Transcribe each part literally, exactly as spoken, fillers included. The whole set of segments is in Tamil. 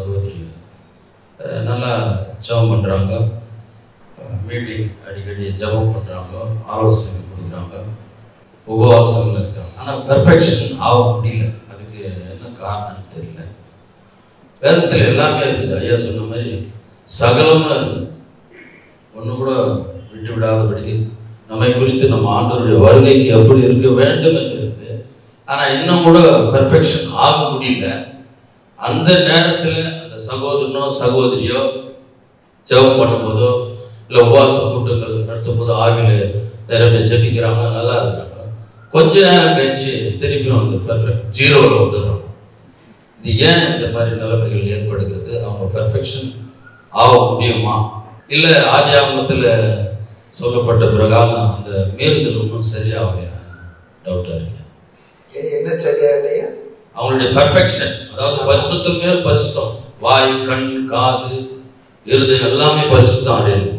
சகோதரி நல்லா ஜெபம் பண்ணுறாங்க, மீட்டிங் அடிக்கடி ஜெபம் பண்ணுறாங்க, ஆலோசனை கொடுக்குறாங்க, உபவாசங்கள் இருக்காங்க. ஆனால் பெர்ஃபெக்ஷன் ஆக முடியல. அதுக்கு என்ன காரணம்னு தெரியல. வேதத்தில் எல்லாமே இருக்குது. ஐயா சொன்ன மாதிரி சகலமாக இருக்குது. ஒன்று கூட விட்டு விடாதபடிக்கு நம்மை குறித்து நம்ம ஆண்டவருடைய வருகைக்கு எப்படி இருக்க வேண்டும் என்று இருக்குது. ஆனால் இன்னும் கூட பெர்ஃபெக்ஷன் ஆக முடியல. அந்த நேரத்தில் அந்த சகோதரனோ சகோதரியோ ஜெபம் பண்ணும்போதோ இல்லை உபவாச கூட்டங்கள் நடத்தும் போதோ ஆவியில் நிறைய ஜெபிக்கிறாங்க, நல்லா இருக்கிறாங்க. கொஞ்ச நேரம் கழிச்சு திருப்பி வந்து பெர்ஃபெக்ட் ஜீரோவில் வந்துடுறாங்க. இது ஏன் இந்த மாதிரி நிலைமைகள் ஏற்படுகிறது? அவங்க பெர்ஃபெக்ஷன் ஆக முடியுமா? இல்லை ஆதி ஆகமத்தில் சொல்லப்பட்ட பிரகாரம் அந்த மீறுதல் ஒன்றும் சரியாகலையா? டவுட்டாக இருக்கு. என்ன சரியா இல்லையா? அவங்களுடைய பெர்ஃபெக்ஷன், அதாவது பரிசுத்தம் மேல் பரிசுத்தம், வாய், கண், காது, இருதயம் எல்லாமே பரிசுத்தம் அடையணும்.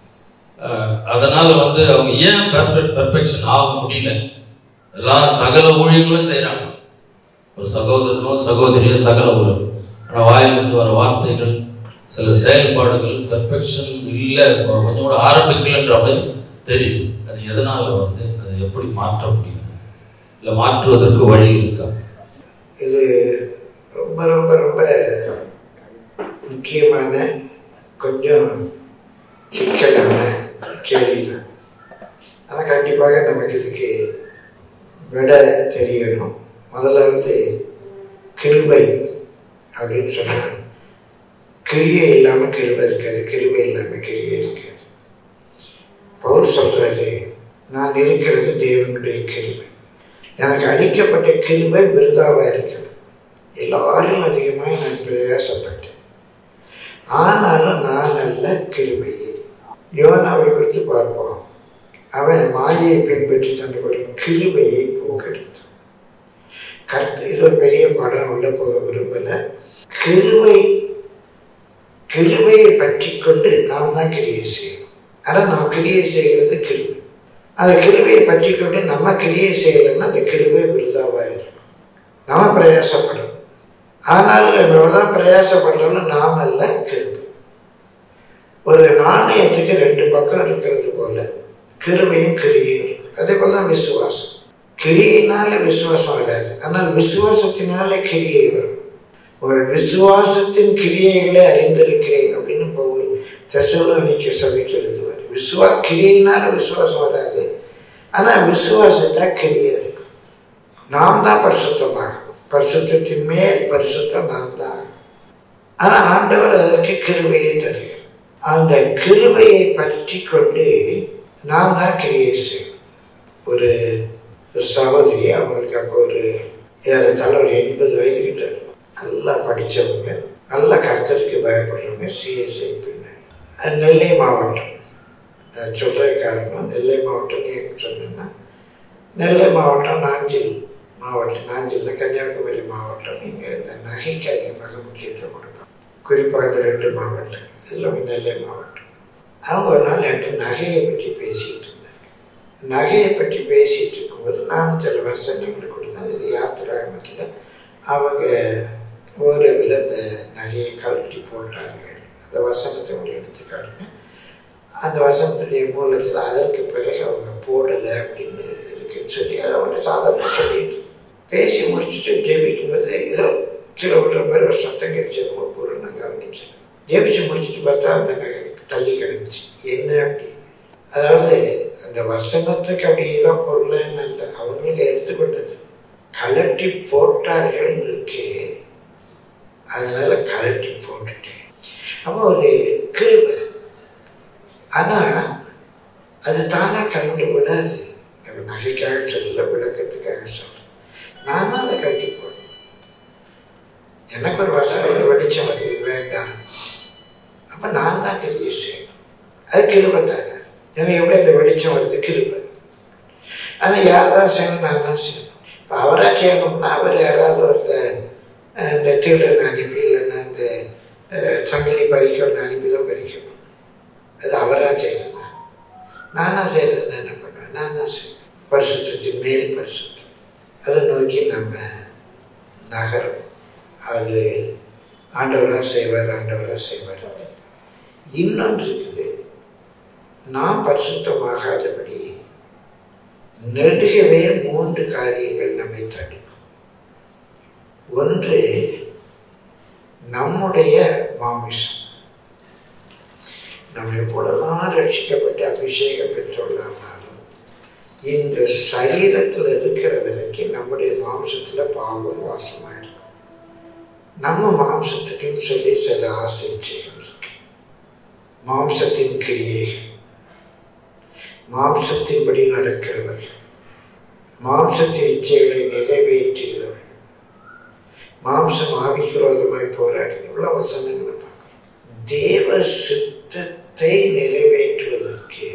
அதனால வந்து அவங்க ஏன் பெர்ஃபெக்ட் பெர்ஃபெக்ஷன் ஆக முடியல? எல்லா சகல ஊழியங்களும் செய்கிறாங்க. ஒரு சகோதரனோ சகோதரியோ சகல ஊழியம். ஆனால் வாயிலிருந்து வர வார்த்தைகள், சில செயல்பாடுகள் பெர்ஃபெக்ஷன் இல்லை, கொஞ்சம் கூட ஆரம்பிக்கலைன்ற மாதிரி தெரியுது. அது எதனால வந்து அதை எப்படி மாற்ற முடியும்? இல்லை மாற்றுவதற்கு வழி இருக்கா? இது ரொம்ப ரொம்ப ரொம்ப முக்கியமான கொஞ்சம் சிக்கலான கேள்விதான். ஆனால் கண்டிப்பாக நமக்கு இதுக்கு விட தெரியணும். முதல்ல வந்து கிருபை அப்படின்னு சொன்னாங்க. கிரியை இல்லாமல் கிருபை இருக்காது, கிருபை இல்லாமல் கிரியை இருக்காது. பவுல் சொல்றாரு, நான் இருக்கிறது தேவனுடைய கிருபை, எனக்கு அளிக்கப்பட்ட கிருபை விருதாவாக இருக்கிறது. எல்லாரும் அதிகமாக நான் பிரயாசப்பட்டேன், ஆனாலும் நான் அல்ல கிருபையே. யோனாவை குறித்து பார்ப்போம். அவன் மாயையை பின்பற்றி தன்னுடைய கிருபையை போக்கடித்தான். கருத்து இது ஒரு பெரிய பாடம், உள்ள போக விரும்பல. கிருபை கிருபையை பற்றி கொண்டு நாம் தான் கிரியை செய்யணும். ஆனால் நாம் கிரியை செய்கிறது கிருபை. அந்த கிருபையை பற்றி கொண்டு நம்ம கிரியை செய்யலைன்னா அந்த கிருபை விருதாவாக இருக்கும். நம்ம பிரயாசப்படணும். ஆனால் தான் பிரயாசப்படுறோம்னு நாம் அல்ல கிருபை. ஒரு நாணயத்துக்கு ரெண்டு பக்கம் இருக்கிறது போல கிருபையும் கிரியையும் இருக்கு. அதே போல தான் விசுவாசம். கிரியினால விசுவாசம் வராது, ஆனால் விசுவாசத்தினால கிரியை வரும். ஒரு விசுவாசத்தின் கிரியைகளை அறிந்திருக்கிறேன் அப்படின்னு பவுல் தெசலோனிக்கே சபைக்கு எழுதுவார். விசுவா கிரியினால விசுவாசம் வராது, ஆனால் விசுவாசத்தா கிரியை இருக்கும். நாம் தான் பரிசுத்தமாகும். பரிசுத்தத்தின் மேல் பரிசுத்தம் நாம் தான். ஆனால் ஆண்டவர் அதற்கு கிருபையை தருகிறார். அந்த கிருபையை பற்றி கொண்டு நாம் தான் கிரியை செய்யணும். ஒரு சகோதரி, அவங்களுக்கு அப்போ ஒரு ஏறத்தாழ ஒரு எண்பது வயது கிட்ட, நல்லா படித்தவங்க, நல்ல கர்த்தருக்கு பயப்படுறவங்க, சிஎஸ்ஐ பின்ன நெல்லை மாவட்டம். நான் சொல்கிற காரணம் நெல்லை மாவட்டம் ஏன் சொன்னேன்னா, நெல்லை மாவட்டம் நாஞ்சில் மாவட்டம், நாஞ்சில் கன்னியாகுமரி மாவட்டம். இங்கே இந்த நகைக்கு அதிகமாக முக்கியத்துவம் கொடுப்பாங்க, குறிப்பாக இந்த ரெண்டு மாவட்டம். எல்லாமே நெல்லை மாவட்டம். அவங்க ஒரு நாள் என்கிட்ட நகையை பற்றி பேசிகிட்டு இருந்தாங்க. நகையை பற்றி பேசிகிட்டு இருக்கும்போது நானும் சில வசனங்கள் கொடுத்தேன். இது யாத்திராகமத்தில் அவங்க ஓரவில் அந்த நகையை கழட்டி போட்டார்கள். அந்த வசனத்தை ஒரு எடுத்து காட்டினேன். அந்த வசனத்துடைய மூலத்தில் அதற்கு பிறகு அவங்க போடலை அப்படின்னு இருக்குன்னு சொல்லி அதை அவங்க சாதாரண சொல்லிட்டு பேசி முடிச்சுட்டு ஜெபிக்கும்போது ஏதோ கீழே விடுற மாதிரி ஒரு சத்தம் கிடைச்சி ஒரு பொருள் நான் கவனிச்சேன். ஜெபிச்சு முடிச்சுட்டு பார்த்தா அந்த நகை தள்ளி கிடந்துச்சு. என்ன அப்படி, அதாவது அந்த வசனத்துக்கு அப்படியே தான் பொருள்னு இல்லை, அவங்களுக்கு எடுத்துக்கொண்டது. கலட்டி போட்டார்கள் இருக்கு, அதனால கலட்டி போட்டுட்டேன். அப்போ ஒரு கிருபை. ஆனால் அது தானா கலந்து விடாது. நகைக்காக சொல்லல, விளக்கத்துக்காக சொல்ல. நான் தான் அதை கழட்டி போடணும். எனக்கு ஒரு வசனம் ஒரு வெளிச்சம் வருது, வேண்டாம். அப்போ நான் தான் கிரியை செய்யணும். அது கிருபை தானே. எனக்கு எப்படி அந்த வெளிச்சம் வருது? கிருபை. ஆனால் யார் தான் செய்யணும்? நான் தான் செய்யணும். இப்போ அவராக செய்யணும்னா அவர் யாராவது ஒருத்தர் இந்த திருடன் அனுப்பி, இல்லைன்னா இந்த சங்கிலி பறிக்கணும்னு அனுப்பி தான் பறிக்கணும். அது அவராக செய்யறது. நானாக செய்கிறது நான் என்ன பண்ணுவேன்? நான் தான் செய்வேன். பரிசுத்தத்தின் மேல் பரிசுத்தம், அதை நோக்கி நம்ம நகரும். அது ஆண்டவராக செய்வார், ஆண்டவராக செய்வார். இன்னொன்று இருக்குது, நாம் பரிசுத்தமாகாதபடி நெடுகவே மூன்று காரியங்கள் நம்மை தடுக்கும். ஒன்று நம்முடைய மாமிசம். நம்ம எவ்வளவுதான் ரட்சிக்கப்பட்டு அபிஷேகம் பெற்றுள்ளாலும் இந்த சரீரத்தில் இருக்கிற வரைக்கும் நம்முடைய மாம்சத்தில் பாவம் வாசமாக இருக்கும். நம்ம மாம்சத்துக்குன்னு சொல்லி சில ஆசை இச்சைகள் இருக்கு. மாம்சத்தின் கிரியைகள், மாம்சத்தின்படி நடக்கிறவர்கள், மாம்சத்தின் இச்சைகளை நிறைவேற்றுகிறவர்கள், மாம்சம் ஆவிக்குரோதமாய் போராடி இவ்வளவு வசனங்களை பார்க்கிறோம். தேவ சித்தத்தை நிறைவேற்றுவதற்கு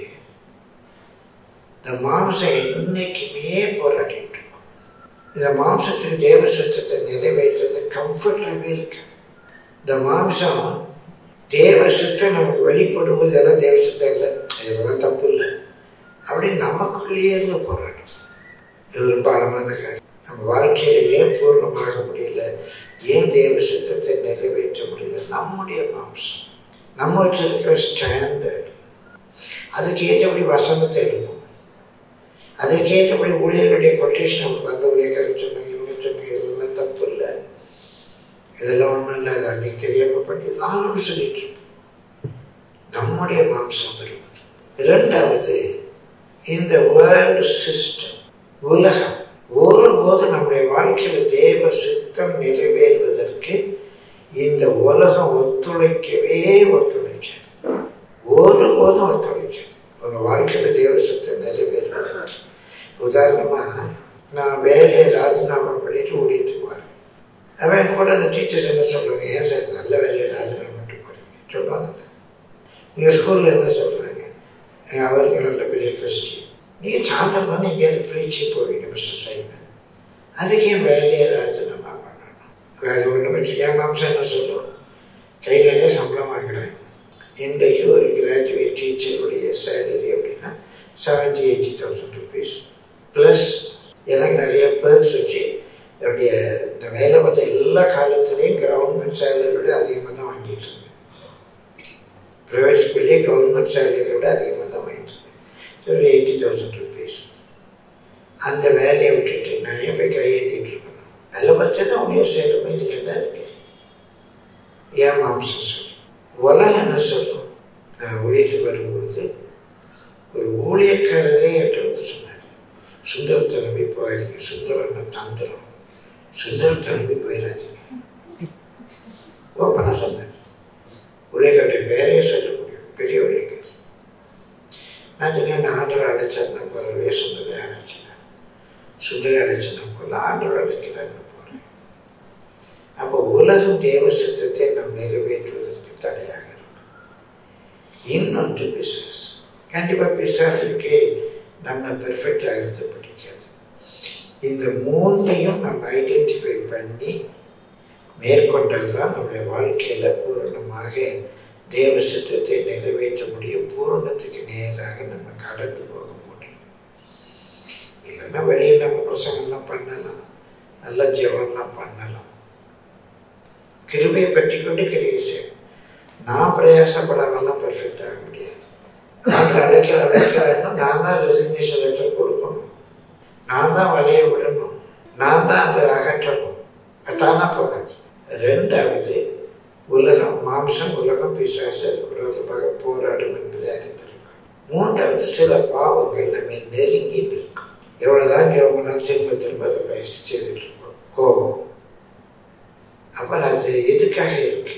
இந்த மாம்சம் என்னைக்குமே போராடிட்டு இருக்கும். இந்த மாம்சத்துக்கு தேவ சித்தத்தை நிறைவேற்றுறது கம்ஃபர்டபுளாகவே இருக்காது. இந்த மாம்சம் தேவ சித்தம் நமக்கு வெளிப்படும்போது இதெல்லாம் தேவ சித்தம் இல்லை, இதெல்லாம் தப்பு இல்லை அப்படின்னு நமக்குள்ளேயே இருந்து போராடும். இது ஒரு பாலமான காரியம். நம்ம வாழ்க்கையில் ஏன் பூர்ணமாக முடியல, ஏன் தேவ சித்தத்தை நிறைவேற்ற முடியல? நம்முடைய மாம்சம், நம்ம வச்சிருக்கிற ஸ்டாண்டர்ட், அதுக்கு ஏற்றபடி வசனத்தை எடுப்போம், அதுக்கு ஏற்றபடி ஊழியர்களுடைய கொட்டேஷன் நமக்கு வந்த ஊழியக்காரர் சொன்னாங்க, இவங்க சொன்னாங்க, இதெல்லாம் தப்பு இல்லை, இதெல்லாம் ஒன்றும் இல்லை, அது அன்னைக்கு தெரியாமல் பண்ணி நானும் சொல்லிட்டு இருப்போம். நம்முடைய மாம்சம் வருவது. இரண்டாவது, இந்த வேர்ல்டு சிஸ்டம், உலகம் ஒருபோது நம்முடைய வாழ்க்கையில் தேவ சித்தம் நிறைவேறுவதற்கு இந்த உலகம் ஒத்துழைக்கவே ஒத்துழைக்காது, ஒருபோதும் ஒத்துழைக்காது. உங்கள் வாழ்க்கையில் தேவ சித்தம் நிறைவேறுவதற்கு. உதாரணமாக, நான் வேலையை ராஜினாமா பண்ணிட்டு ஊழியத்துக்கு வரேன். அவன் கூட அந்த டீச்சர்ஸ் என்ன சொல்லுவாங்க, ஏன் சார் நல்ல வேலையை ராஜினாமா பண்ணிட்டு போறீங்க சொல்லுவாங்கல்ல. நீங்கள் ஸ்கூலில் என்ன சொல்கிறாங்க, அவர்கள் நல்ல பெரிய கிறிஸ்டியன், நீங்கள் சாயந்தரம் வந்து எங்கேயாவது பிரீச்சி போவீங்க மிஸ்டர் சைமன், அதுக்கு ஏன் வேலையை ராஜினாமா பண்ணணும்? அது ஒன்று வச்சு என் மாம்சம் என்ன சொல்லும், கை நிறைய சம்பளம் வாங்குறேன். இன்றைக்கு ஒரு கிராஜுவேட் டீச்சருடைய சேலரி அப்படின்னா seventy eighty thousand rupees plus எனக்கு நிறைய பேர்ஸ் வச்சு என்னுடைய நான் வேலை பார்த்த எல்லா காலத்துலேயும் கவர்மெண்ட் சேலரியோட அதிகமாக தான் வாங்கிட்டு இருந்தேன். ப்ரைவேட் ஸ்கூல்லேயே கவர்மெண்ட் சேலரியோட அதிகமாக தான் வாங்கிட்டு இருந்தேன். ஒரு எயிட்டி தௌசண்ட் ருபீஸ். அந்த வேலையை விட்டுட்டு நான் ஏன் போய் கையேற்றிட்டு இருக்கணும்? வேலை பார்த்து தான் உடைய சேருமே, இதில் என்ன இருக்கு? ஏன் மாம்சம் சொல்லு. உலகம் என்ன சொல்லும்? நான் ஊழியத்துக்கு வரும்போது ஒரு ஊழியக்காரரே என்கிட்ட வந்து சொன்னார், சுந்தரத்தை நம்பி போயிடுங்க, சுந்தரம் தந்திரம், சுந்தரத்தை நம்பி போயிடாதீங்க. ஓப்பனாக சொன்னார். ஊழியக்காரருடைய பேரே சொல்ல முடியும், பெரிய ஊழியக்காரர். நான் சொன்னேன், ஆண்டவர் அழைச்சா போலவே சுந்தரை அழைச்சினேன், சுந்தரை அழைச்சினா போல ஆண்டவர் அழைக்கிறான்னு போகிறேன். அப்போ உலகம் தேவ சித்தத்தை நாம் நிறைவேற்றுவதற்கு தடையாக இருக்கும். இன்னொன்று பிசாஸ். கண்டிப்பாக பிசாசுக்கு நம்ம பெர்ஃபெக்டாக இருந்து பிடிக்காது. இந்த மூன்றையும் நம்ம ஐடென்டிஃபை பண்ணி மேற்கொண்டால் தான் நம்முடைய வாழ்க்கையில் பூரணமாக தேவ சித்தத்தை நிறைவேற்ற முடியும், பூரணத்துக்கு நேராக நம்ம கடந்து போக முடியும். இல்லைன்னா வெளியே நம்ம பிரசங்கம்லாம் பண்ணலாம், நல்ல ஜெபம்லாம் பண்ணலாம், கிருபையை பற்றி கொண்டு கிரியை செய்யும். நான் பிரயாசப்படாமலாம் பெர்ஃபெக்ட் ஆக முடியாது. நான் அழைக்கிற அழைக்கிறாருன்னா நான் தான் ரெசிக்னேஷன் லெட்டர் கொடுக்கணும், நான் தான் வலைய விடணும், நான் தான் அதை அகற்றணும். அதானா போகாது. ரெண்டாவது, உலகம் மாம்சம், உலகம் பிசாசு விரோதமாக போராடும் என்பதை அறிந்திருக்கும். மூன்றாவது, சில பாவங்கள் நம்ம நெருங்கி நிற்கும். எவ்வளவுதான் யோகனால் திரும்ப திரும்ப அதை பயிற்சி செய்துட்டு இருக்கோம். கோபம், அப்புறம் அது எதுக்காக இருக்கு?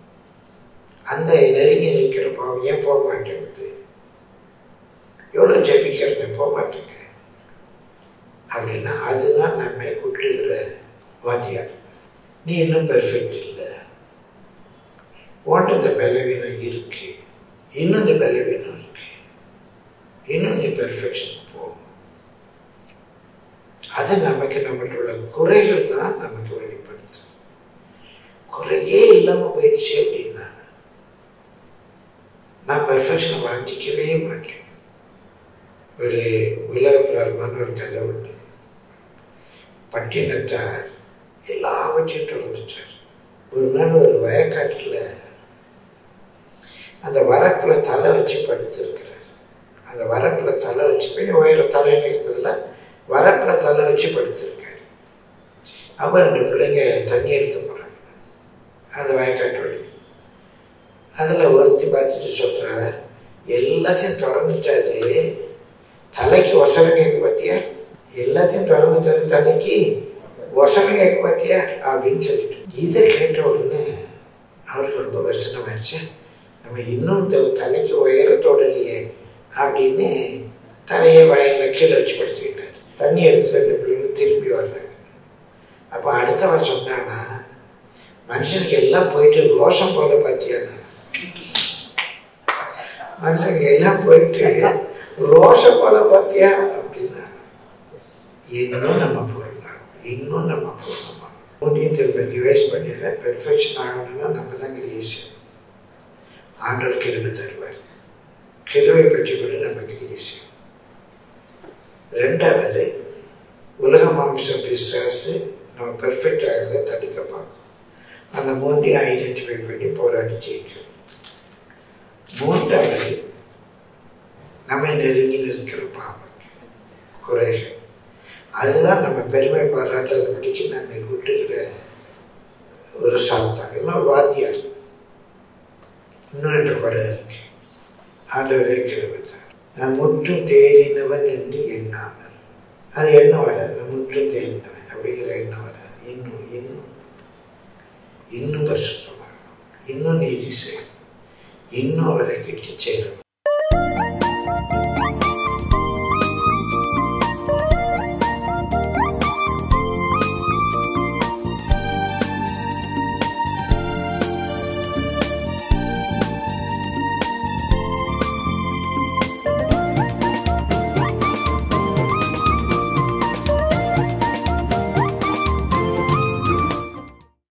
அந்த நெருங்கி நிற்கிற பாவம் ஏன் போக மாட்டேங்குது? எவ்வளோ ஜபிக்கிறேன் போக மாட்டேங்க அப்படின்னா அதுதான் நம்மை குட்டுகிற வாத்தியார். நீ இன்னும் பெர்ஃபெக்ட் இல்லை, உன்கிட்ட இந்த பலவீனம் இருக்கு, இன்னும் இந்த பலவீனம் இருக்கு, இன்னும் நீ பெர்ஃபெக்ஷன் போகும். அது நமக்கு நம்மகிட்ட உள்ள குறைகள் தான் நமக்கு வெளிப்படுத்துது. குறையே இல்லாமல் போயிடுச்சு அப்படின்னா நான் பெர்ஃபெக்ஷனை வாங்கிக்கவே மாட்டேன். ஒரு உலகப்பிரமான ஒரு கதை உண்டு. பட்டினத்தார் எல்லாவற்றையும் திறந்துட்டார். ஒரு நாள் ஒரு வயக்காட்டில் அந்த வரப்பில் தலை வச்சு படுத்துருக்கிறார். அந்த வரப்பில் தலை வச்சு போய் உயர தலைன்னு இருக்கிறதுல வரப்பில் தலை வச்சு படுத்துருக்காரு. அப்போ ரெண்டு பிள்ளைங்க தண்ணி எடுக்க போகிறாங்க அந்த வயக்காட்டு வழி. அதில் ஒருத்தி பார்த்துட்டு சொல்கிறா, எல்லாத்தையும் திறந்துட்டாரு, தலைக்கு ஒசரம் கேட்க பார்த்தியா, எல்லாத்தையும் திறந்துட்டாரு, தலைக்கு ஒசரம் கேட்க பார்த்தியா அப்படின்னு சொல்லிட்டு. இதை கேட்ட உடனே அவருக்கு ரொம்ப வருஷமாயிடுச்சு. நம்ம இன்னும் இந்த தலைக்கு உயரத்தோடு இல்லையே அப்படின்னு தலையை வயலில் கீழே வச்சு படுத்துக்கிட்டார். தண்ணி எடுத்து ரெண்டு பிள்ளைங்க திரும்பி வர்றாங்க. அப்போ அடுத்தவன் சொன்னான்னா, மனுஷனுக்கு எல்லாம் போயிட்டு ரோஷம் போல பார்த்தியானா, மனுஷனுக்கு எல்லாம் போயிட்டு ரோஷம் போல பார்த்தியா அப்படின்னா, இன்னும் நம்ம போடலாம், இன்னும் நம்ம போடலாமா மூன்றையும் திரும்ப ரிவைஸ் பண்ணிடுறேன். பெர்ஃபெக்ஷன் ஆகணும்னா நம்ம தான் கிரியேசி. ஆண்டவர் கிருபை தருவார். கிருபை பற்றி கூட நம்ம கிரியேசி. ரெண்டாவது, உலக மாம்சம் பிசாசு நம்ம பெர்ஃபெக்ட் ஆகிறத தடுக்க பார்க்கும். அந்த மூன்றையும் ஐடென்டிஃபை பண்ணி போராடி ஜெயிக்கணும். மூன்றாவது, நம்ம நெருங்கி இருக்கிற பாவம் குறைகள். அதுதான் நம்ம பெருமை பாராட்டாதபடிக்கு நம்ம கூட்டுகிற ஒரு சாத்தான், எல்லாம் ஒரு வாத்தியார். இன்னொன்று கூட இருக்கு, ஆண்டவரே கிருபை தான். நான் முற்றும் தேறினவன் என்று எண்ணாமல், அது எண்ணம் வராது. முற்றும் தேறினவன் அப்படிங்கிற எண்ணம் வராது. இன்னும் இன்னும் இன்னும் பரிசுத்தமாக, இன்னும் நீதி செய்யும், இன்னும் அவரை கிட்டி சேரும்.